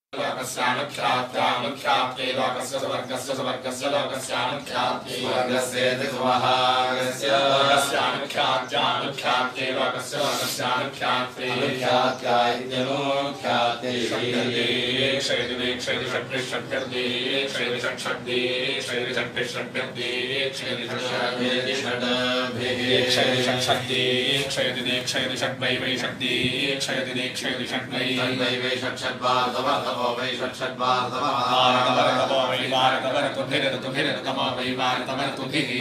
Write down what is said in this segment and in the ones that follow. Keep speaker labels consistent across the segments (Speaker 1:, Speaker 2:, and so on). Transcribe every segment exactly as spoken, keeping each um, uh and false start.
Speaker 1: लोकस्यानुख्यात्यानुख्यात्यै लोकस्य स्वर्गस्य स्वर्गस्य लोकस्यानुख्यात्यै स्वर्गस्येति सुमहागस्य लोकस्यानुख्यात्यानुख्यात्यै लोकस्य लोकस्यानुख्यात्यै अनुख्यात्याय इत्यनुख्यात्यै क्षयति क्षयति षट्भिः षट्भिर्दि क्षयति षट्षड्दि क्षयति षट्भिः षट्भिर्दि क्षयति षट्भिः षड्भिः क्षयति षट्षड्दि क्षयति क्षयति षड्वै वै षड्दि क्षयति क्षयति षड्वै वै वै षट्षड्वार्धवः वै षट्षड्वार्धवः भारतवर्तवो वै भारतवर्तुभिरतुभिरतुभिरतमो वै भारतवर्तुभिः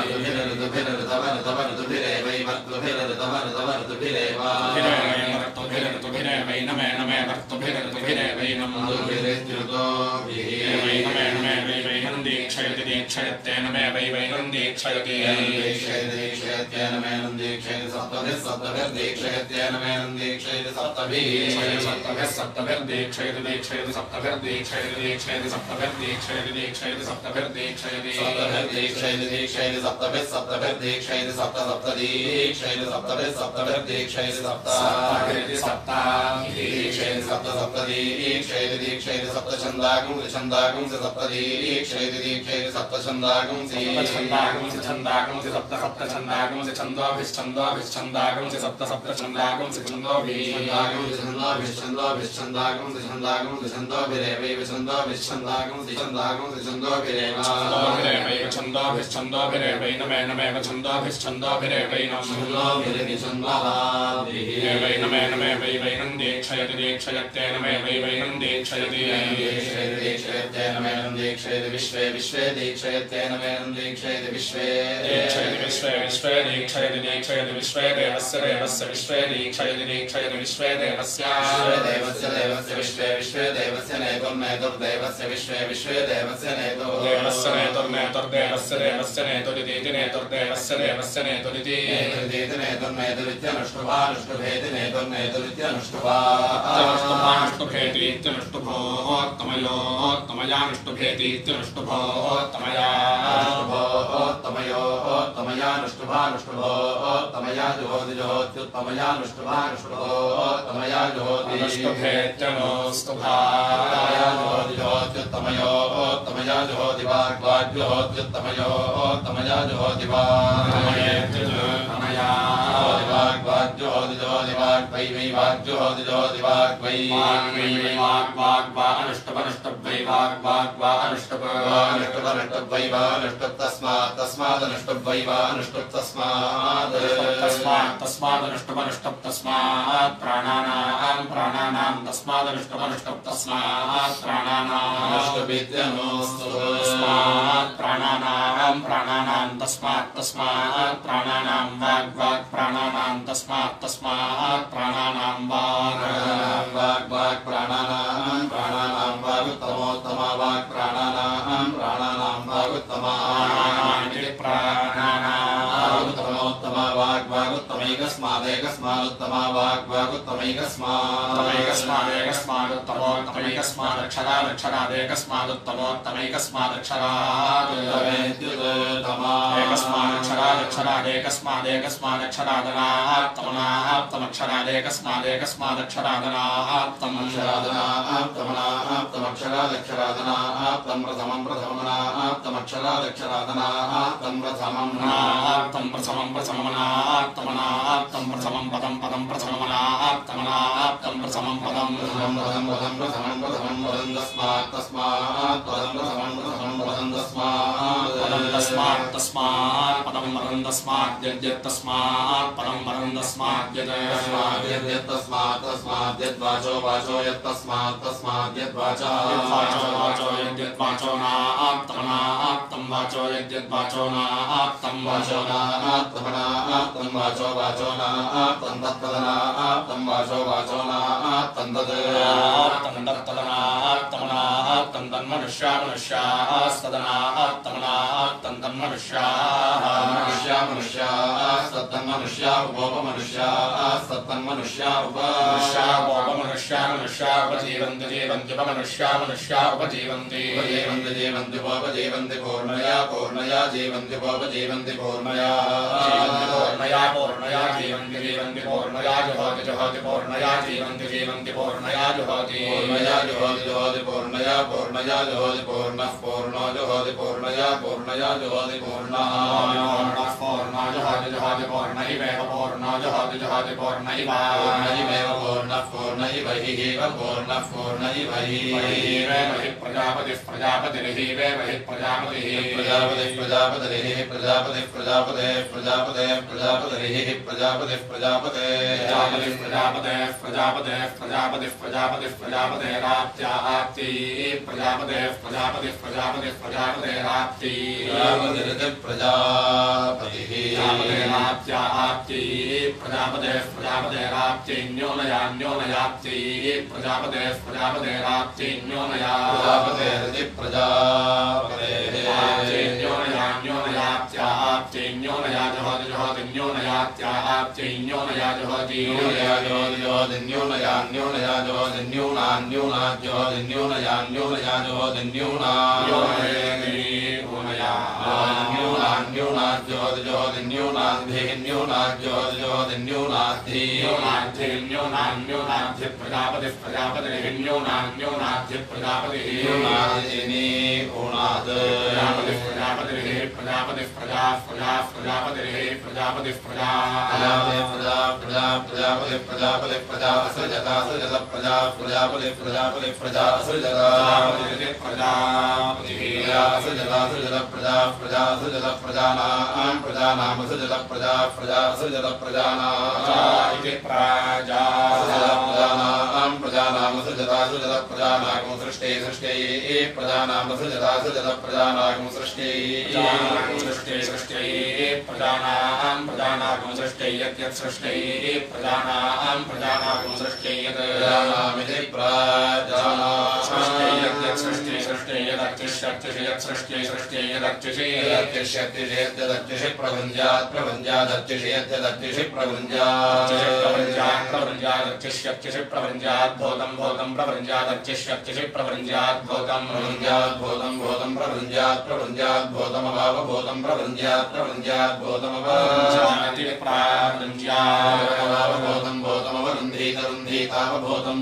Speaker 1: ऋतुभिरतुभिरतुभिरतुभिरे वै वर्तुभिरतुभिरतुभिरेव ऋतुभिरतुभिरे वै नमे नमे वर्तुभिरतुभिरे वै नमो ऋतुभिः वै नमे नमे वै वै नन्दी क्षयति क्षयत्येन मे वै वै नन्दी क्षयति क्षयति क्षयत्येन मे नन्दी क्षयति सप्तभिः सप्तभिर्दि क्षयत्येन मे नन्दी क्षयति सप्तभिः सप्तभिः सप्तभिर्दि क्षयति क्षयति सप्तभिर्दि क्षयति क्षयति सप्तभिर्दि क्षयति क्षयति सप्तभिर्दि क्षयति सप्तभिर्दि क्षयति क्षयति सप्तभिः सप्तभिर्दि क्षयति सप्त सप्तदि क्षयति सप्तभिः सप्तभिर्दि क्षयति सप्त सप्तभिर्दि सप्तादि क्षयति सप्त सप्तदि क्षयति क्षयति सप्त छन्दागुंसि छन्दागुंसि सप्तदि क्षयति क्षयति सप्त छन्दागुंसि छन्दागुंसि छन्दागुंसि सप्त सप्त छन्दागुंसि छन्दोभिश्छन्दोभिश्छन्दागुंसि सप्त सप्त छन्दागुंसि छन्दोभिः छन्दोभिः छन्दोभिः छन्दागुंसि छन्दागुंसि छन्दोभिरेवैव छन्दोभिश्छन्दागुंसि छन्दागुंसि छन्दोभिरेव छन्दोभिरेवैव छन्दोभिश्छन्दोभिरेवै नमे नमेव छन्दोभिश्छन्दोभिरेवैनं छन्दोभिरिति छन्दोभिः वै नमे नमे वै वै नन्दे क्षयति क्षयत्येन मे वै वै नन्दे क्षयति क्षयति क्षयत्येन मे नन्दे क्षयति विश्वे विश्वे क्षयत्येन मे नन्दे क्षयति विश्वे क्षयति विश्वे विश्वे क्षयति क्षयति विश्वे देवस्य देवस्य विश्वे क्षयति क्षयति विश्वे देवस्य देवस्य देवस्य विश्वे विश्वे देवस्य नेतुर्नेतुर्देवस्य विश्वे विश्वे देवस्य नेतुर् देवस्य नेतुर्नेतुर्देवस्य देवस्य नेतुरिति नेतुर्देवस्य देवस्य नेतुरिति नेतुरिति नेतुर्नेतुरित्यनुष्टुभानुष्टुभेति नेतुर्नेतुरित्यनुष्टुभा अनुष्टुभानुष्टुभेति इत्यनुष्टुभोत्तमयोत्तमयानुष्टुभेति इत्यनुष्टुभोत्तमया अनुष्टुभानुष्टुभानुष्टुभोत्तमया जुहोति जुहोत्युत्तमयानुष्टुभानुष्टुभोत्तमया जुहोति अनुष्टुभेत्यनुष्टुभाया जुहोति जुहोत्युत्तमयोत्तमया जुहोति वाग्वाग्जुहोत्युत्तमयोत्तमया जुहोति वाग्मयेत्युत्तमया वाग्वाग्जुहोति जुहोति वाग्वै वै वाग्जुहोति जुहोति वाग्वै वाग्वै वै वाग्वाग्वा अनुष्टुभनुष्टुभै वाग्वाग्वा अनुष्टुभनुष्टुभनुष्टुभै वानुष्टुप्तस्मात् तस्मादनुष्टुभै वानुष्टुप्तस्मात् तस्मात् तस्मादनुष्टुभनुष्टुप्तस्मात् प्राणानां प्राणानां तस्मादनुष्टुभनुष्टुप्तस्मात् प्राणानां अनुष्टुभित्यनुष्टुभस्मात् प्राणानां प्राणानां तस्मात् तस्मात् प्राणानां वाग्वाग् प्राणानां तस्मात् तस्मात् प्राणानां वाग् वाग्वाग् प्राणानां प्राणानां वागुत्तमोत्तमा वाग् प्राणानां प्राणानां वागुत्तमा प्राणानामुत्तमोत्तमा वाग् वागुत्तमैकस्मादेकस्मादुत्तमा वाग् वागुत्तमैकस्मादेकस्मादुत्तमोत्तमैकस्मादक्षरादक्षरादेकस्मादक्षरादुत्तमेत्युत्तमा एकस्मादक्षरादक्षरादेकस्मादेकस्मादक्षरादनात्तमनात्तमक्षरादेकस्मादेकस्मादक्षरादनात्तम् अक्षरादनात्तमनात्तमक्षरादक्षरादनात्तम् प्रथमं प्रथमनात्तमक्षरादक्षरादनात्तम् प्रथमं नात्तम् प्रथमं प्रथमनात्तमनात्तम् प्रथमं पदं पदं प्रथमनात्तमनात्तम् प्रथमं पदं प्रथमं पदं पदं प्रथमं प्रथमं पदं तस्मात् तस्मात् पदं प्रथमं प्रथमं पदं तस्मात् पदं तस्मात् तस्मात् पदं पदं तस्मात् यद्यत्तस्मात् पदं पदं तस्मात् यद् यद्यत्तस्मात् तस्मात् यद्वाचो वाचो यत्तस्मात् तस्मात् यद्वाचा वाचो वाचो यद्यद्वाचो नात्तमनात्तं वाचो यद्यद्वाचो नात्तं वाचो नात्तमनात्तं वाचो वाचो नात्तं तत्तदनात्तं वाचो वाचो नात्तं तद् तदनात्तमनात्तमनात्तं तन्मनुष्या मनुष्यास्तदनात्तमनात्तन्तन्मनुष्याः मनुष्या मनुष्यास्तन्मनुष्या उपमनुष्यास्तन्मनुष्या उपमनुष्या उपमनुष्या मनुष्या उपजीवन्ति जीवन्त्युपमनुष्या मनुष्या उपजीवन्ति उपजीवन्ति जीवन्त्युपजीवन्ति पूर्णया पूर्णया जीवन्त्युपजीवन्ति पूर्णया जीवन्ति पूर्णया पूर्णया जीवन्ति जीवन्ति पूर्णया जुहोति जुहोति पूर्णया जीवन्ति जीवन्ति पूर्णया जुहोति पूर्णया जुहोति जुहोति पूर्णया पूर्णया जुहोति पूर्णः पूर्णो जुहोति पूर्णया पूर्णया जुहोति पूर्णः पूर्णः जुहोति जुहोति पूर्णैवेव पूर्णो जुहोति जुहोति पूर्णैव पूर्णैवेव पूर्णः पूर्णैव हि पूर्णः पूर्णैव हि प्रजापतिः प्रजापतिर्हिवेव हि प्रजापतिः प्रजापतिः प्रजापतिर्हि प्रजापतिः प्रजापतिः प्रजापतिः प्रजापतिर्हि प्रजापतिः प्रजापतिः प्रजापतिः प्रजापतिः प्रजापतिः प्रजापतिः प्रजापतिराप्त्या आप्ति प्रजापतिः प्रजापतिः प्रजापतिः प्रजापतिराप्ति प्रजापतिः प्रजापतिराप्त्या आप्ति प्रजापतिः प्रजापतिराप्ति न्यूनया न्यूनयाप्ति प्रजापतिः प्रजापतिराप्ति न्यूनया प्रजापतिर्हि प्रजापतिः न्यूनया न्यूनयाप्त्या आप्ति न्यूनया जुहोति जुहोति न्यूनयाप्त्या आप्ति न्यूनया जुहोति न्यूनया जुहोति जुहोति न्यूनया न्यूनया जुहोति न्यूना न्यूना जुहोति न्यूनया न्यूनया जुहोति न्यूना न्यूनया न्यूना न्यूना जुहोति जुहोति न्यूनाद्धिः न्यूना जुहोति जुहोति न्यूनाद्धिः न्यूनाद्धिः न्यूना न्यूनाद्धिः प्रजापतिः प्रजापतिः न्यूना न्यूनाद्धिः प्रजापतिः न्यूनाद्धिनि ऊणाद् प्रजापतिः प्रजापतिः प्रजापतिः प्रजा प्रजा प्रजापतिः प्रजापतिः प्रजा प्रजा प्रजा प्रजापतिः प्रजापतिः प्रजा असृजता असृजत प्रजा प्रजापतिः प्रजापतिः प्रजा असृजता प्रजापतिः असृजता असृजत प्रजा प्रजा असृजत प्रजानां प्रजानाम् असृजत प्रजा प्रजा असृजत प्रजानां इति प्रजा प्रजानां प्रजानाम् असृजता असृजत प्रजानां सृष्टे सृष्टे प्रजानाम् असृजता असृजत प्रजानां सृष्टे सृष्टे सृष्टे प्रजानां प्रजानां सृष्टे यत् सृष्टे प्रजानां प्रजानां सृष्टे यत् प्रजानामिति प्रजानां सृष्टे यत् सृष्टे सृष्टे यदक्षिष्यक्षिष यत् सृष्टे सृष्टे यदक्षिषे यदक्षिष्यक्षिष यदक्षिषे प्रभुञ्जात् प्रभुञ्जादक्षिषे यदक्षिषे प्रभुञ्जात् प्रभुञ्जात् प्रभुञ्जादक्षिष्यक्षिष प्रभुञ्जात् भूतं भूतं प्रभुञ्जादक्षिष्यक्षिष प्रभुञ्जात् भूतं प्रभुञ्जात् भूतं भूतं प्रभुञ्जात् प्रभुञ्जात् भूतमभाव भूतं प्रभुञ्जात् प्रभुञ्जात् भूतमभाव प्रभुञ्जात् भूतं भूतमवरुन्धीत रुन्धीतावभूतं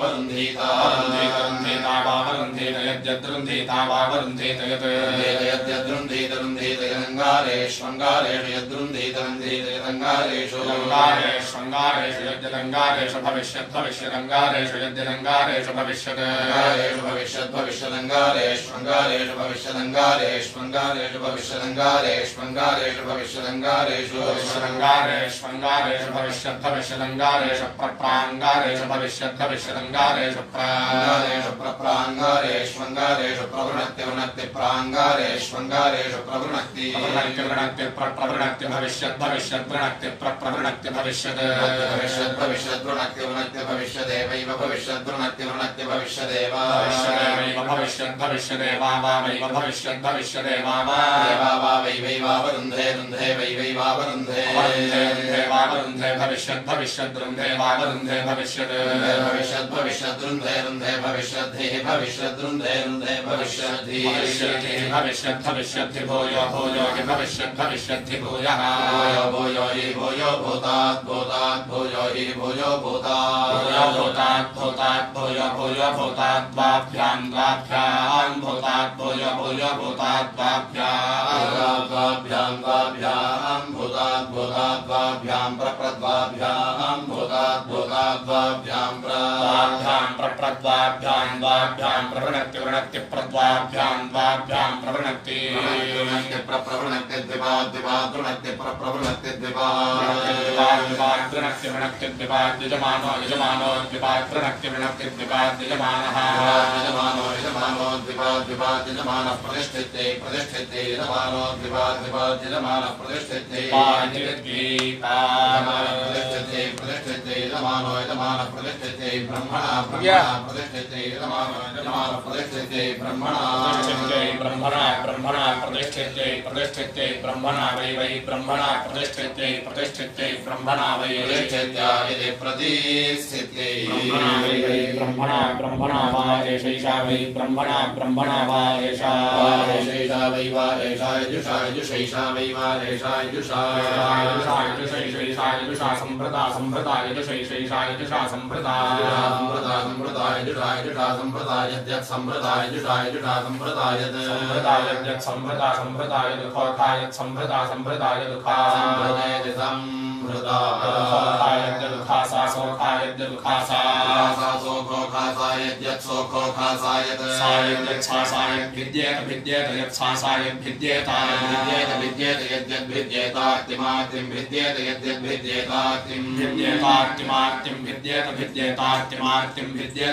Speaker 1: भूतमवरुन्धीतावरुन्धीतावरुन्धीत यद्यद्रुन्धीतावरुन्धीत यत् यद्यद्रुन्धीत रुन्धीत यदङ्गारेष्वङ्गारेषु यद्रुन्धीत रुन्धीत यदङ्गारेषु अङ्गारेष्वङ्गारेषु यद्यदङ्गारेषु भविष्यत् भविष्यदङ्गारेषु यद्यदङ्गारेषु भविष्यत् अङ्गारेषु भविष्यत् भविष्यदङ्गारेष्वङ्गारेषु भविष्यदङ्गारेष्वङ्गारेषु भविष्यदङ्गारेष्वङ्गारेषु भविष्यदङ्गारेषु भविष्यदङ्गारेष्वङ्गारेषु भविष्यत् भविष्यदङ्गारेषु प्रप्राङ्गारेषु भविष्यत् भविष्यदङ्गारेषु प्राङ्गारेषु प्रप्राङ्गारेष्वङ्गारेषु प्रवृणत्ति वृणत्ति प्राङ्गारेष्वङ्गारेषु प्रवृणत्ति प्रवृणत्ति वृणत्ति प्रवृणत्ति भविष्यत् भविष्यत् वृणत्ति प्रवृणत्ति भविष्यत् भविष्यत् भविष्यत् वृणत्ति वृणत्ति भविष्यदेवैव भविष्यत् वृणत्ति वृणत्ति भविष्यदेव भविष्यदेवैव भविष्यत् भविष्यदेवा वावैव भविष्यत् भविष्यदेवा वा वै वै वावरुन्धे रुन्धे वै वै वावरुन्धे वरुन्धे रुन्धे वावरुन्धे भविष्यत् भविष्यत् रुन्धे वावरुन्धे भविष्यत् भविष्यत् भविष्यत् रुन्धे रुन्धे भविष्यद्धिः भविष्यत् रुन्धे रुन्धे भविष्यद्धिः भविष्यद्धिः भविष्यत् भविष्यद्धि भूयो भूयो हि भविष्यत् भविष्यद्धि भूयः भूयो भूयो हि भूयो भूतात् भूतात् भूयो हि भूयो भूतात् भूयो भूतात् भूतात् भूयो भूयो भूतात् द्वाभ्यां द्वाभ्यां भूतात् भूयो भूयो भूतात् द्वाभ्यां द्वाभ्यां द्वाभ्यां भूतात् भूतात् द्वाभ्यां प्रप्रद्वाभ्यां भूतात् भूतात् द्वाभ्यां प्रद्वाभ्यां प्रप्रद्वाभ्यां द्वाभ्यां प्रवृणत्ति वृणत्ति प्रद्वाभ्यां द्वाभ्यां प्रवृणत्ति प्रप्रवृणत्ति द्विपाद् द्विपाद् वृणत्ति प्रप्रवृणत्ति द्विपाद् द्विपाद् द्विपाद् वृणत्ति वृणत्ति द्विपाद् यजमानो यजमानो द्विपाद् वृणत्ति वृणत्ति द्विपाद् यजमानः यजमानो यजमानो द्विपाद् द्विपाद् यजमानः प्रतिष्ठिते प्रतिष्ठिते यजमानो द्विपाद् द्विपाद् यजमानः प्रतिष्ठिते प्रतिष्ठिते प्रतिष्ठिते यजमानो यजमानः प्रतिष्ठिते ब्रह्मणा ब्रह्मणा प्रतिष्ठिते यजमानो यजमानः प्रतिष्ठिते ब्रह्मणा प्रतिष्ठिते ब्रह्मणा ब्रह्मणा प्रतिष्ठिते प्रतिष्ठिते ब्रह्मणा वै वै ब्रह्मणा प्रतिष्ठिते प्रतिष्ठिते ब्रह्मणा वै प्रतिष्ठित्या यदि प्रतिष्ठिते ब्रह्मणा वै वै ब्रह्मणा ब्रह्मणा वा एषैषा वै ब्रह्मणा ब्रह्मणा वा एषा एषैषा वै वा एषा यजुषा यजुषैषा वै वा एषा यजुषा यजुषा यजुषैषैषा यजुषा सम्प्रदा सम्प्रदा यजुषैषैषा यजुषा सम्प्रदा सम्प्रदा सम्प्रदा यजुषा यजुषा सम्प्रदा यद्यत् सम्प्रदा यजुषा यजुषा सम्प्रदा यद् सम्प्रदा यद्यत् सम्प्रदा सम्प्रदा यदुखा यत् सम्प्रदा सम्प्रदा यदुखा सम्प्रदा यद् सम्प्रदा यद्यदुखा सा सोखा यद्यदुखा सा सा सोखो खा सा यद्यत् सोखो खा सा यत् सा यद्यत् सा सा यद्भिद्येत भिद्येत यत् सा सा यद्भिद्येत भिद्येत भिद्येत यद्यद् भिद्येतार्तिमार्तिं भिद्येत यद्यद् भिद्येतार्तिं भिद्येतार्तिमार्तिं भिद्येत भिद्येतार्तिमार्तिं भिद्येत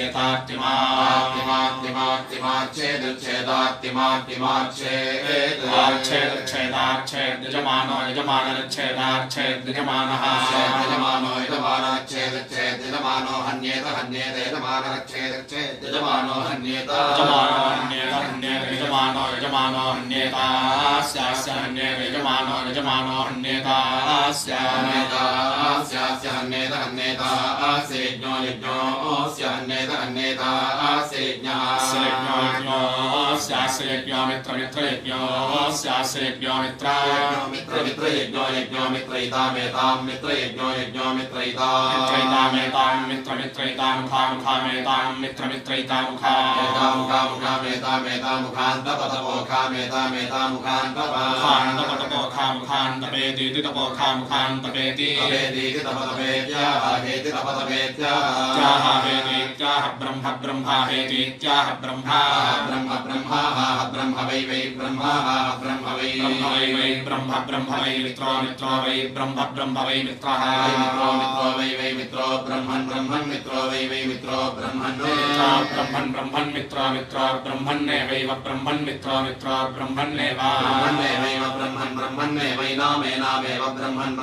Speaker 1: भिद्येतार्तिमार्तिमार्तिमार्तिमार्तिमार्तिमार्तिमार्चेद आर्चेदच्छेदार्चेद यजमानो यजमानच्छेदार्चेद यजमानः यजमानो यजमानच्छेदच्छेद यजमानो हन्येत हन्येत यजमानच्छेदच्छेद यजमानो हन्येत यजमानो हन्येत हन्येत यजमानो यजमानो हन्येतास्यास्य हन्येत यजमानो यजमानो हन्येतास्य हन्येतास्यास्य हन्येत हन्येतास्य यज्ञो यज्ञोऽस्य हन्येत हन्येतास्य यज्ञः यज्ञो यज्ञोऽस्यास्य यज्ञो मित्र मित्र यज्ञोऽस्यास्य यज्ञो मित्र मित्र मित्र यज्ञो यज्ञो मित्रैतामेतां मित्र यज्ञो यज्ञो मित्रैतां मित्रैतामेतां मित्र मित्रैतां मुखा मुखामेतां मित्र मित्रैतां मुखा मेता मुखा मुखामेतामेतां मुखान्तपतपोखामेतामेतां मुखान्तपा मुखान्तपेति तपोखा मुखान्तपेति तपेति तपतपेत्याः हेति तपतपेत्याः हेतीत्याः ब्रह्म ब्रह्मा हेतीत्याः ब्रह्मा ब्रह्म ब्रह्माः ब्रह्म वै वै ब्रह्माः ब्रह्म वै ब्रह्म वै वै ब्रह्म ब्रह्म वै मित्रो मित्रो वै ब्रह्म ब्रह्म वै मित्रः मित्रो मित्रो वै वै मित्रो ब्रह्मन् ब्रह्मन् मित्रो वै वै मित्रो ब्रह्मन् ब्रह्मन् ब्रह्मन् मित्रो मित्रो ब्रह्मन्नेवैव ब्रह्मन् मित्रो मित्रो ब्रह्मन्नेव ब्रह्मन्नेवैव ब्रह्मन् ब्रह्मन्नेवैनामेनामेव ब्रह्मन्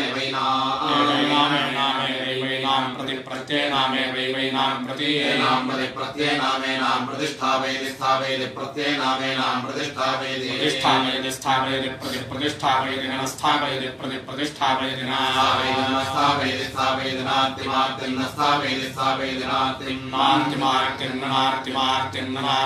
Speaker 1: ब्रह्मन्नेवैनामेनामेवैनां प्रति प्रत्येनामेवैनां प्रति नाम प्रति प्रत्येनामेनां प्रतिष्ठापयति स्थापयति प्रत्येनामेनां प्रतिष्ठापयति प्रतिष्ठापयति स्थापयति प्रति प्रतिष्ठापयति न स्थापयति प्रति प्रतिष्ठापयति न स्थापयति स्थापयति नार्तिमार्तिं न स्थापयति स्थापयति नार्तिं नार्तिमार्तिं नार्तिमार्तिं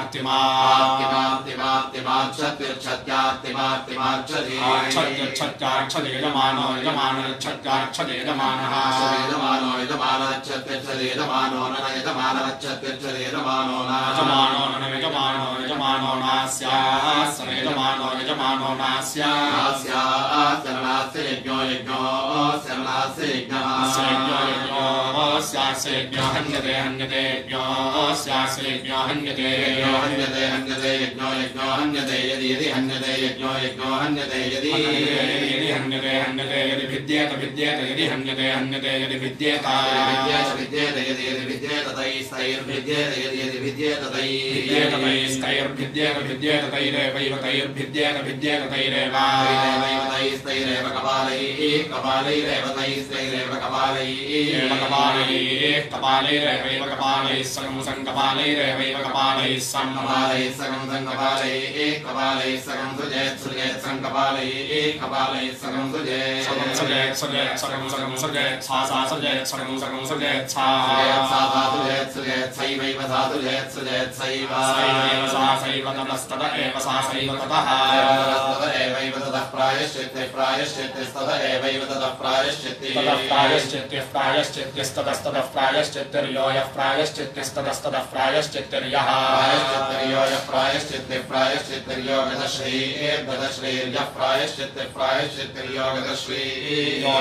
Speaker 1: नार्तिमार्तिमार्तिमार्तिमार्तिमार्तिमार्तिमार्तिमार्तिमार्चति क्षत्याक्षति यजमानो यजमानच्छत्याक्षति यजमानः यजमानो यजमानच्छत्यच्छति यजमानो न यजमानच्छत्यच्छति यजमानो न यजमानो न यजमानो यजमानो नास्यास्य यजमानो यजमानो नास्यास्य नास्य यज्ञो यज्ञोऽस्य नास्य यज्ञः यज्ञो यज्ञोऽस्यास्य यज्ञो हन्यते हन्यते यज्ञोऽस्यास्य यज्ञो हन्यते हन्यते हन्यते यज्ञो यज्ञो हन्यते यदि यदि हन्यते यज्ञो यज्ञो हन्यते यदि यदि हन्यते हन्यते यदि भिद्येत भिद्येत यदि हन्यते हन्यते यदि भिद्येत भिद्येत भिद्येत यदि यदि भिद्येत तैस्तैर्भिद्येत यदि यदि भिद्येत तैर्भिद्येत तैस्तैर्भिद्येत भिद्येत तैरेवैव तैर्भिद्येत भिद्येत तैरेव तैस्तैरेव कपालैः कपालैरेव तैस्तैरेव कपालैः कपालैः कपालैरेवैव कपालैः सकं संकपालैरेवैव कपालैः सं कपालैः सकं संकपालैः कपालैः सकं सुजेत् सुजेत् संकपालैः कपालैः सकं सुजेत् सकं सुजेत् सुजेत् सकं सकं सुजेत् सा सा सुजेत् सकं सकं सुजेत् सा सा सा सुजेत् सुजेत् सैवैव सा सुजेत् सुजेत् सैव सैवैव सा सैव ततस्तत एव सा सैव ततः ततः एवैव ततः प्रायश्चित्ते प्रायश्चित्तिस्ततः एवैव ततः प्रायश्चित्ति ततः प्रायश्चित्तिः प्रायश्चित्तिस्ततस्ततः प्रायश्चित्तिर्यो यः प्रायश्चित्तिस्ततस्ततः प्रायश्चित्तिर्यः प्रायश्चित्तिर्यो यः प्रायश्चित्तिः प्रायश्चित्तिर्यो गतश्रीर्गतश्रीर्यः प्रायश्चित्तिः प्रायश्चित्तिर्यो गतश्रीर्यो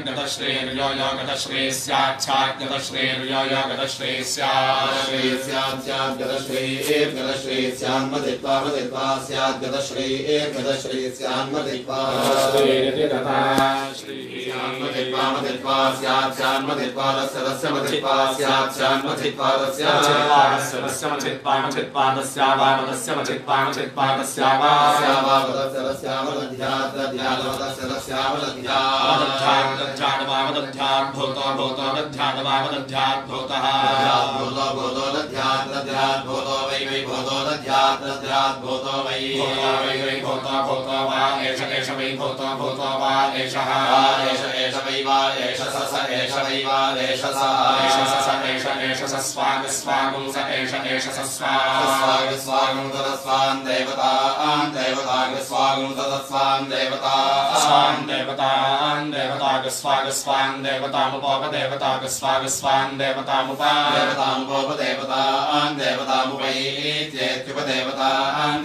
Speaker 1: गतश्रीर्गतश्रीर्यो यो गतश्री स्यात् स्यात् गतश्रीर्यो यो गतश्री स्यात्
Speaker 2: स्यात् गतश्री गतश्री स्यान्मदित्वा मदित्वा स्यात् गतश्री गतश्री स्यान्मदित्वा मदित्वा मदित्वा स्यात् स्यान्मदित्वा तस्य तस्य मदित्वा स्यात् स्यान्मदित्वा तस्य तस्य मदित्वा मदित्वा तस्या वा तस्य मदित्वा मदित्वा तस्या वा वा तस्य तस्या मदध्यात् दध्यात् तस्य तस्या मदध्यात् दध्यात् दध्यात् वा मदध्यात् भूतो भूतो दध्यात् वा मदध्यात् भूतः भूतो भूतो दध्यात् दध्यात् भूतो वै वै भूतो दध्यात् दध्यात् भूतो वै भूतो वै वै भूतो भूतो वा एष एष वै भूतो भूतो वा एषः एष एष वै वा एष स स एष वै वा एष स एष स स एष एष स स्वाग स्वागं स एष एष स स्वाग स्वागं तद स्वान् देवतान् देवताग स्वागं तद स्वान् देवतान् स्वान् देवतान् देवताग स्वाग स्वान् देवतामुपोप देवताग स्वाग स्वान् देवतामुप देवतामुपोप देवतान् देवतामुपैत्येत्युपदेवतान्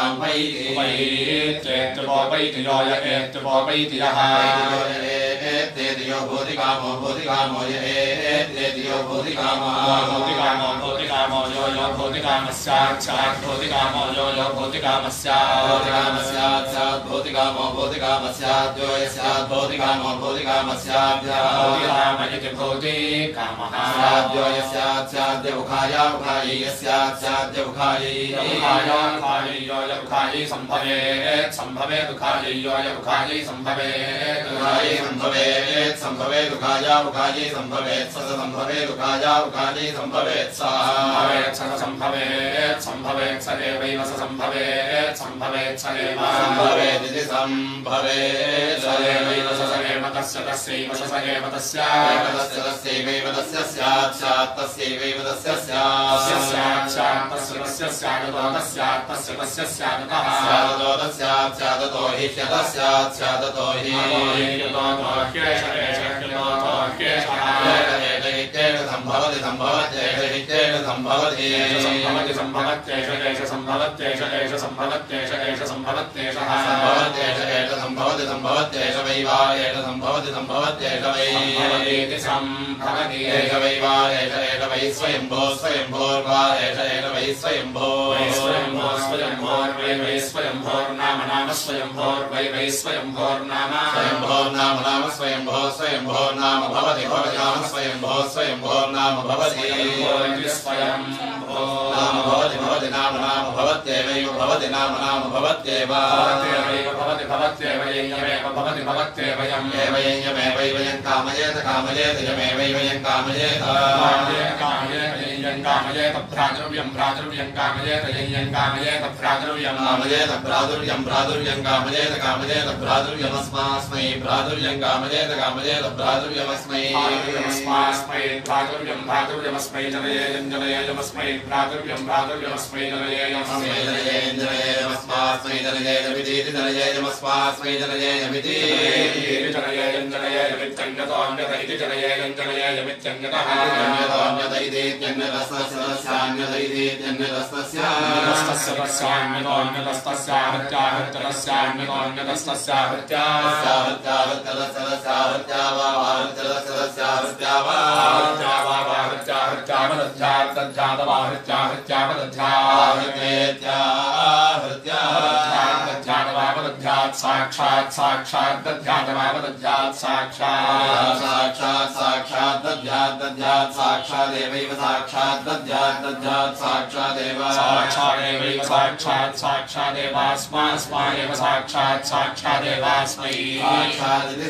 Speaker 2: देवतामुपैत्येत्युपोपैति यो य एत्युपोपैति यः एत्येतियो भूतिकामो भूतिकामो य एत्येतियो भूतिकामो भूतिकामो भूतिकामो यो यो भूतिकामस्यात् स्यात् भूतिकामो यो यो भूतिकामस्यात् भूतिकामस्यात् स्यात् भूतिकामो भूतिकामस्यात् यो यस्यात् भूतिकामो भूतिकामस्यात् भूतिकाम इति भूतिकामः स्यात् यो यस्यात् स्यात् उखाया उखायि यस्यात् स्यात् उखायि उखाया उखायि यो य उखायि सम्भवेत् सम्भवेत् उखायि यो य उखायि सम्भवेत् उखायि सम्भवेत् सम्भवेत् उखाया उखायि सम्भवेत् स सम्भवेत् उखाया उखायि सम्भवेत् सा सम्भवेत् स सम्भवेत् सम्भवेत् स एवैव स सम्भवेत् सम्भवेत् स एव सम्भवेत् इति सम्भवेत् स एवैव स एव तस्य तस्यैव स एव तस्य तस्य तस्यैव तस्य स्यात् स्यात् तस्यैव तस्य स्यात् स्यात् स्यात् तस्य तस्य स्यात् तस्यात् तस्य तस्य स्यात् स्यात् तस्यात् स्यात् तो हि स्यात् स्यात् स्यात् तो हि ह्येष एष ह्यतो ह्येषः सम्भवति सम्भवत्येष सम्भवति सम्भवति सम्भवत्येष एष सम्भवत्येष एष सम्भवत्येष एष सम्भवत्येषः सम्भवत्येष एष सम्भवति सम्भवत्येष वै वा एष सम्भवति सम्भवत्येष वै भवतीति सम्भवति एष वै वा एष एष वै स्वयंभो स्वयंभोर्वा एष एष वै स्वयंभो स्वयंभो स्वयंभोर्वै वै स्वयंभोर्नाम नाम स्वयंभोर्वै वै स्वयंभोर्नाम स्वयंभोर्नाम नाम स्वयंभो स्वयंभोर्नाम भवति भवति नाम स्वयंभो स्वयंभोर्नाम भवति स्वयंभो नाम भवति भवति नाम नाम भवत्येवैव भवति नाम नाम भवत्येव भवति भवत्येव यमेव भवति भवत्येव यमेवैव वयं कामयेत कामयेत यमेवैव वयं कामयेत कामयेत यं कामयेत भ्रातृव्यं भ्रातृव्यं कामयेत यं कामयेत भ्रातृव्यं कामयेत भ्रातृव्यं भ्रातृव्यं कामयेत कामयेत भ्रातृव्यमस्मास्मै भ्रातृव्यं कामयेत कामयेत भ्रातृव्यमस्मै अस्मास्मै भ्रातृव्यं भ्रातृव्यमस्मै जनयेयं जनयेयमस्मै भ्रातृव्यं भ्रातृव्यमस्मै जनयेयमस्मै जनयेयं जनयेयमस्मास्मै जनयेयमिति जनयेयमस्मास्मै जनयेयमिति जनयेयं जनयेयमित्यन्यतोऽन्यत इति जनयेयं जनयेयमित्यन्यतः अन्यतोऽन्यत इति अन्यतस्तस्यान्यत इति साक्षात् साक्षात् दध्यात् साक्षात् साक्षात् साक्षात् दध्यात् दध्यात् साक्षादेवैव साक्षात् दध्यात् दध्यात् साक्षादेव साक्षादेवैव साक्षात् साक्षादेवास्मास्मादेव साक्षात् साक्षादेवास्मै साक्षादिति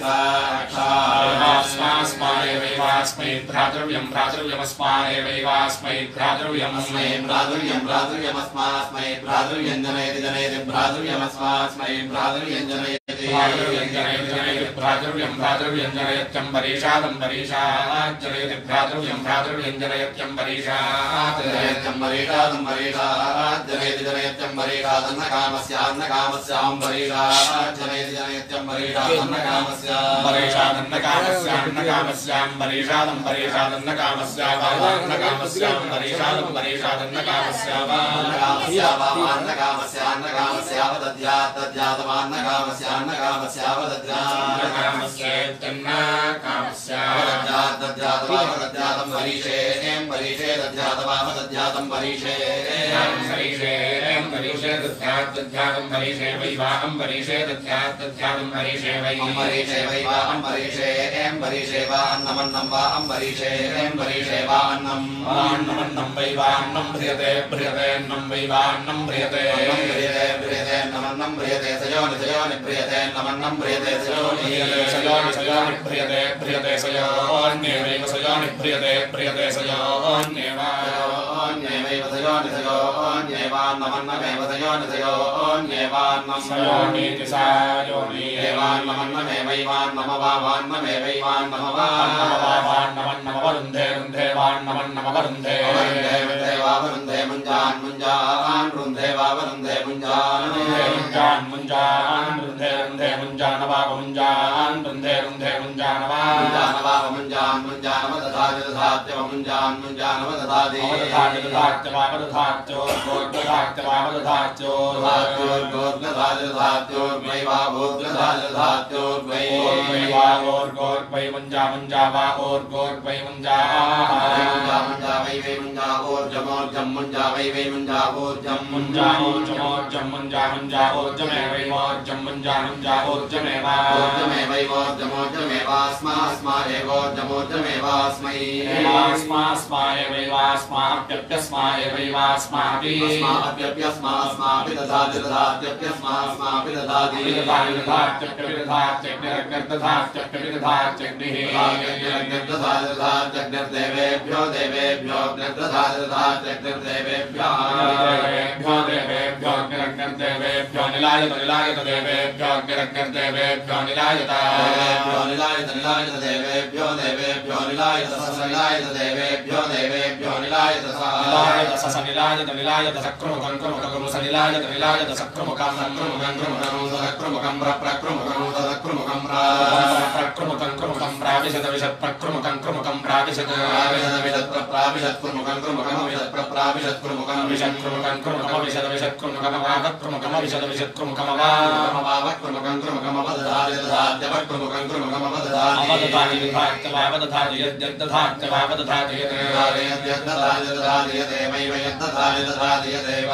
Speaker 2: साक्षादेवास्मास्मादेवैवास्मै भ्रातृव्यं भ्रातृव्यमस्मादेवैवास्मै भ्रातृव्यमस्मै भ्रातृव्यं भ्रातृव्यमस्मास्मै भ्रातृव्यं जनयति जनयति भ्रातृव्यमस्मास्मै भ्रातृव्यं जनयति भ्रातृव्यं जनयति जनयति भ्रातृव्यं भ्रातृव्यं जनयत्यं परीषादं परीषात् जनयति भ्रातृव्यं भ्रातृव्यं जनयत्यं परीषात् जनयत्यं परीषादं परीषात् जनयति जनयत्यं परीषादन्न कामस्यान्न कामस्यां परीषात् जनयति जनयत्यं परीषादन्न कामस्यां परीषादन्न कामस्यान्न कामस्यां परीषादं परीषादन्न कामस्यावान्न कामस्यां परीषादं परीषादन्न कामस्यावान्न कामस्यावान्न कामस्यान्न कामस्याव दध्यात् दध्यातवान्न कामस्यान्न दद्यातं परीषे एं परीषे दद्यातवामदद्यातं परीषे एं परीषे एं परीषे दद्यात् दद्यातं परीषे वैवाहं परीषे दद्यात् दद्यातं परीषे वै परीषे वैवाहं परीषे एं परीषे वान्नमन्नं वाहं परीषे एं परीषे वान्नं वान्नमन्नं वैवान्नं प्रियते प्रियतेन्नं वैवान्नं प्रियते प्रियते प्रियते नमन्नं प्रियते सयोनि सयोनि प्रियते नमन्नं प्रियते सयोनि सयोनि सयोनि प्रियते प्रियते सयोन्येवैव सयोनि प्रियते प्रियते सयोन्येव अन्येवैव सयोनि सयोन्येवान्नमन्नमेव सयोनि सयोन्येवान्नं सयोनीति सायोनि एवान्नमन्नमेवैवान्नमवान्नमेवैवान्नमवान्नमवान्नमवरुन्धे रुन्धे वान्नमन्नमवरुन्धे वरुन्धे वावरुन्धे मुञ्जान् मुञ्जान् रुन्धे वावरुन्धे मुञ्जान् मुञ्जान् मुञ्जान् रुन्धे रुन्धे मुञ्जानवावमुञ्जान् रुन्धे रुन्धे मुञ्जानवावमुञ्जान् मुञ्जानवदधाति दधात्यवमुञ्जान् मुञ्जानवदधाति दधाति दधात्यवावदधात्यो गोर्दधात्यवावदधात्यो गोर्दधाति दधात्योर्वैवावोर्दधाति दधात्योर्वैवावोर्गोर्वै मुञ्जा मुञ्जा वा ओर्गोर्वै मुञ्जा मुञ्जा मुञ्जा वै वै मुञ्जा ओर्जमोर्जं मुञ्जा वै वै मुञ्जा ओर्जं मुञ्जा ओर्जमोर्जं मुञ्जा मुञ्जा ओर्जमे वै मोर्जं मुञ्जा मुञ्जा ओर्जमेव ओर्जमे वै मोर्जमोर्जमेवास्मास्मा एवोर्जमोर्जमेवास्मै एवास्मास्मा एवैवास्माप्यप्यस्मा एवैवास्मापि अस्माप्यप्यस्मास्मापि दधाति दधात्यप्यस्मास्मापि दधाति दधाति दधात्यप्यदधात्यप्यदधात्यप्यदधात्यग्निः दधाति दधात्यग्निर्देवेभ्यो देवेभ्यो दधाति दधात्यग्निर्देवेभ्यो देवेभ्यो देवेभ्यो अग्निरग्निर्देवेभ्यो निलायत निलायत देवेभ्यो अग्निरग्निर्देवेभ्यो निलायत निलायत निलायत देवेभ्यो देवेभ्यो निलायत निलायत देवेभ्यो देवेभ्यो निलायत निलायत स निलायत निलायत सक्रुमुखं कृमुखं स निलायत निलायत सक्रुमुखं सक्रुमुखं कृमुखं सक्रुमुखं प्रक्रमुखं सक्रुमुखं प्रक्रमुखं कृमुखं प्राविशत विशत प्रक्रमुखं कृमुखं प्राविशत प्राविशत विशत प्राविशत कृमुखं कृमुखं विशत प्राविशत कृमुखं विशत कृमुखं कृमुखं विशत विशत कृमुखं वावत् कृमुखं विशत विशत कृमुखं वावत् कृमुखं कृमुखं वदधाति दधात्यवत् कृमुखं कृमुखं वदधाति वदधाति दधात्य वावदधाति यद्यद्दधात्य वावदधाति यद्यद्दधाति दधाति यदेवैव यद्दधाति दधाति यदेव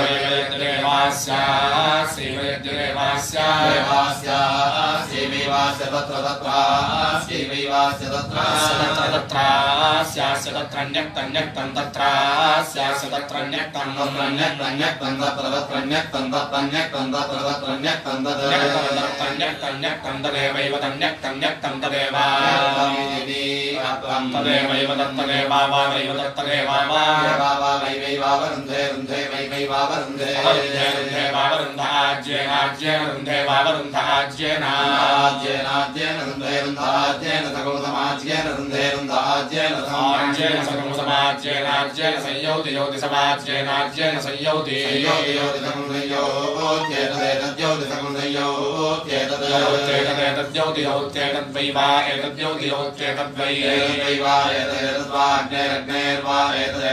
Speaker 2: देवास्यास्यैवैवास्यास्यैवैवास्य तत्र तत्रास्यैवैवास्य तत्रास्य तत्रास्यास्य तत्रन्यक्तन्यक्तं तत्रास्यास्य तत्रन्यक्तं तत्रन्यक्तन्यक्तं तत्र तत्रन्यक्तं तत्रन्यक्तं तत्र तत्रन्यक्तं तत्रन्यक्तन्यक्तं तदेवैव तन्यक्तन्यक्तं तदेव तदेवैव तत्तदेवावैव तत्तदेवावैवैवावरुन्धे रुन्धे वैवैवावरुन्धे रुन्धे वावरुन्धाज्येन आज्येन रुन्धे वावरुन्धाज्येन आज्येन आज्येन रुन्धे रुन्धाज्येन सकुमुसमाज्येन रुन्धे रुन्धाज्येन समाज्येन सकुमुसमाज्येन आज्येन संयोति योति समाज्येन आज्येन संयोति संयोति योति सकुमुसंयोत्येतदेतद्योति सकुमुसंयोत्येतदेतद्योति योत्येतद्वैवा एतद्योति योत्येतद्वै एतद्वैवा एतदेतद्वाग्नेरग्नेर्वा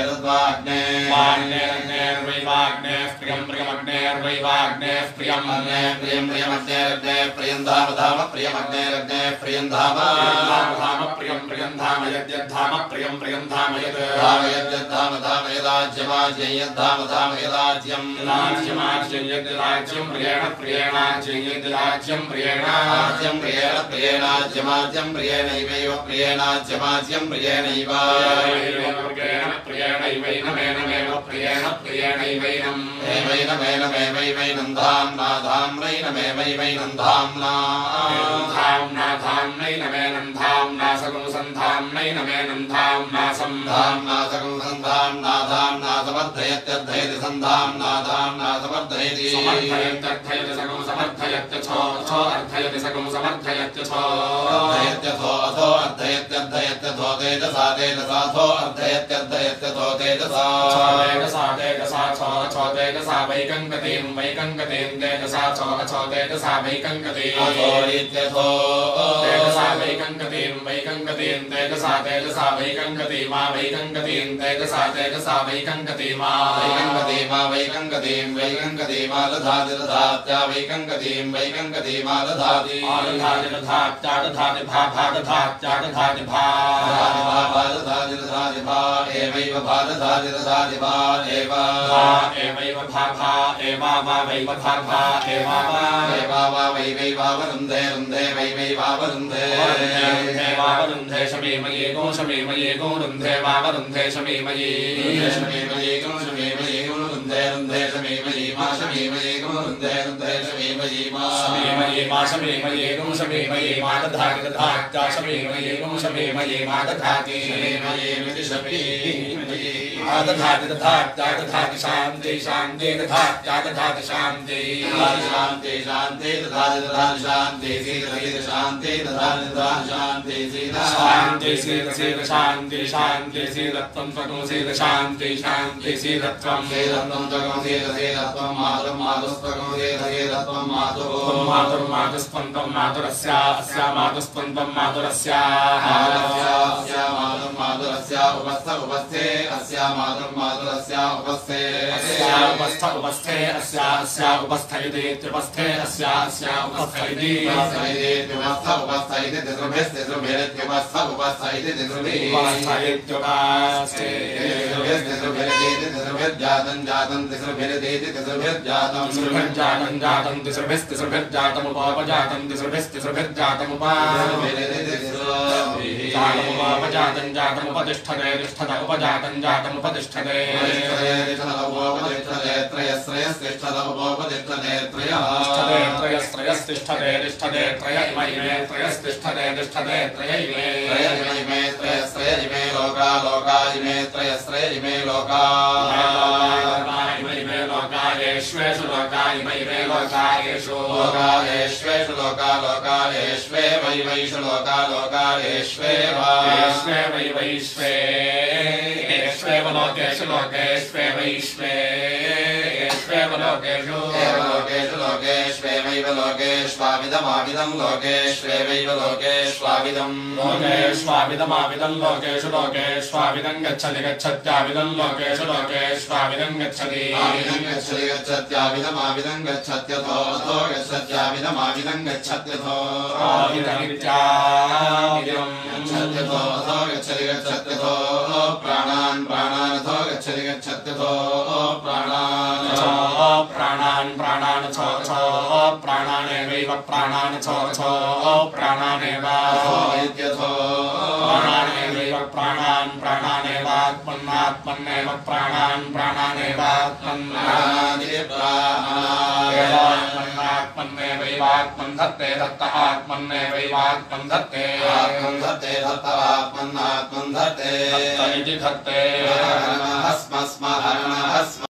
Speaker 2: एतदेतद्वाग्नेर्वाग्नेरग्नेर्वैवाग्नेः प्रियं प्रियमग्नेर्वैवाग्नेः प्रियम् अग्नेः प्रियं प्रियमग्नेरग्नेः प्रियं धाम धाम प्रियमग्नेरग्नेः प्रियं धाम धाम प्रियं प्रियं धाम यद्यद्धाम प्रियं प्रियं धाम यद् धाम यद्यद्धाम धाम यदाज्यमाज्यं यद्धाम धाम यदाज्यं यदाज्यमाज्यं यद्राज्यं प्रियेण प्रियेणाज्यं यद्राज्यं प्रियेणाज्यं प्रियेण प्रियेणाज्यमाज्यं प्रियेणैवैव प्रियेणाज्यमाज्यं प्रियेणैव प्रियेण प्रियेणैवैनमेनमेव प्रियेण प्रियेणैवैनम् एवैनमेनमेवैवैनं धाम्ना धाम्नैनमेवैवैनं धाम्ना धाम्ना धाम्नैनमेनं धाम्ना सकुंसन्धाम्नैनमेनं धाम्ना संधाम्ना सकुंसन्धाम्ना धाम्ना समर्थयत्यर्थयति सन्धाम्ना धाम्ना समर्थयति समर्थयत्यर्थयति सकं समर्थयत्य छो छो अर्थयति सकं समर्थयत्य छो अर्थयत्य छो अथो अर्थयत्यर्थयत्य छो तेजसा तेजसा छो अर्थयत्यर्थयत्य छो तेजसा तेजसा तेजसा छो छो तेजसा वैकङ्कतीं वैकङ्कतीं तेजसा छो छो तेजसा वैकङ्कतीं अथो इत्यथो तेजसा वैकङ्कतीं वैकङ्कतीं तेजसा तेजसा वैकङ्कती मा वैकङ्कतीं तेजसा तेजसा वैकङ्कती मा वैकङ्कतीमा वैकङ्कतीं वैकङ्कतीमा दधाति दधात्या वैकङ्कतीं वैकङ्कतीमा दधाति दधाति दधात्या दधाति भा भा दधात्या दधाति भा भा दधाति दधाति भा एवैव भा दधाति दधाति भा एव भा एवैव भा भा एवा वा वैव भा भा एवा वा एवा वा वै वै वा वरुन्धे रुन्धे वै वै वा वरुन्धे रुन्धे वा वरुन्धे शमीमये गो शमीमये गो रुन्धे वा वरुन्धे शमीमये शमीमये गो शमीमये गो रुन्धे रुन्धे शमीमये मा शमीमये गो रुन्धे रुन्धे शमीमये मा शमीमये मा शमीमये गो शमीमये मा दधाति दधात्या शमीमये गो शमीमये मा दधाति शमीमये मिति शमीमये दधाति दधात्या दधाति शान्ति शान्ति दधात्या दधाति शान्ति शान्ति शान्ति दधाति दधाति शान्ति शीत शीत शान्ति दधाति दधाति शान्ति शीत शान्ति शीत शीत शान्ति शान्ति शीतत्वं त्वं शीत शान्ति शान्ति शीतत्वं शीतत्वं त्वं शीत शीतत्वं मातुः मातुस्त्वं शीत शीतत्वं मातुः मातुर्मातुस्त्वं त्वं मातुरस्या अस्या मातुस्त्वं त्वं मातुरस्याः अस्या मातुः मातुरस्या उपस्थ उपस्थे अस्या मातुः मातुरस्या उपस्थे अस्या उपस्थ उपस्थे अस्या अस्या उपस्थ इति उपस्थे अस्या अस्या उपस्थ इति उपस्थ उपस्थ इति तिसृभिस्ति तिसृभिरित्युपस्थ उपस्थ इति तिसृभिः उपस्थ इत्युपस्थे तिसृभिरिति तिसृभिर्जातं जातं तिसृभिरिति तिसृभिर्जातं तिसृभिर्जातं जातं तिसृभिस्तिसृभिर्जातम् उपापजातं तिसृभिस्तिसृभिर्जातमुपापजातं जातम् उपतिष्ठते तिष्ठत उपजातं जातम् उपतिष्ठते त्रयस्त्रयस्तिष्ठत उपोपतिष्ठते त्रयः त्रयस्त्रयस्तिष्ठते तिष्ठते त्रय इमे त्रयस्तिष्ठते तिष्ठते त्रय इमे त्रय इमे त्रयस्त्रय इमे लोका लोका इमे त्रयस्त्रय इमे लोका इमे लोका येष्वेषु लोका इमे लोका येषु लोका येष्वेषु लोका लोका येष्वे वै वैषु लोका लोका येष्वेव येष्वे वै वैष्वे येष्वेव लोकेषु लोकेष्वे वैष्वे येष्वेव लोकेषु लोकेषु लोकेष्वेवैव लोकेष्वाविदमाविदं लोकेष्वेवैव लोकेष्वाविदं लोकेष्वाविदमाविदं लोकेषु लोकेष्वाविदं गच्छति गच्छत्याविदं लोकेषु लोकेष्वाविदं गच्छति आविदं गच्छति गच्छत्याविदमाविदं गच्छत्यथो अथो गच्छत्याविदमाविदं गच्छत्यथो आविदमित्याविदं गच्छत्यथो अथो गच्छति गच्छत्यथो प्राणान् प्राणानथो गच्छति गच्छत्यथो प्राणान् प्राणान् प्राणान् छो छो प्राणानेवैव प्राणान् छो छो प्राणानेव इत्यथो प्राणानेवैव प्राणान् प्राणानेवात्मन्नात्मन्नेव प्राणान् प्राणानेवात्मन्नात्मन्नेवैवात्मन् धत्ते धत्त आत्मन्नेवैवात्मन् धत्ते आत्मन् धत्ते धत्त आत्मन्नात्मन् धत्ते धत्त इति धत्ते हस्मस्म हरणः